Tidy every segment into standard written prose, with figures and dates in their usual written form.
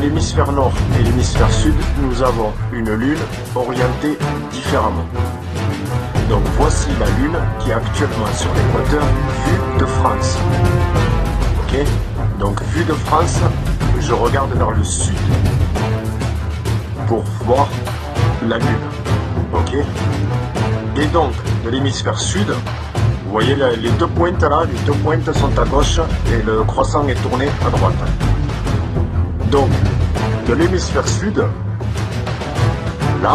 l'hémisphère nord et l'hémisphère sud, nous avons une lune orientée différemment. Donc voici la lune qui est actuellement sur l'équateur vue de France. Ok? Donc vue de France, je regarde vers le sud pour voir la lune. Ok? Et donc de l'hémisphère sud, vous voyez les deux pointes là, les deux pointes sont à gauche et le croissant est tourné à droite. Donc de l'hémisphère sud, là,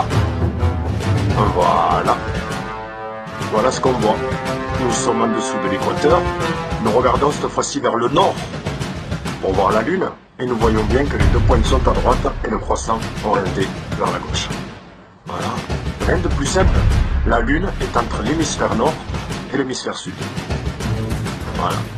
voilà ce qu'on voit. Nous sommes en dessous de l'équateur. Nous regardons cette fois-ci vers le nord pour voir la lune et nous voyons bien que les deux pointes sont à droite et le croissant orienté vers la gauche. Voilà. Rien de plus simple. La lune est entre l'hémisphère nord et l'hémisphère sud. Voilà.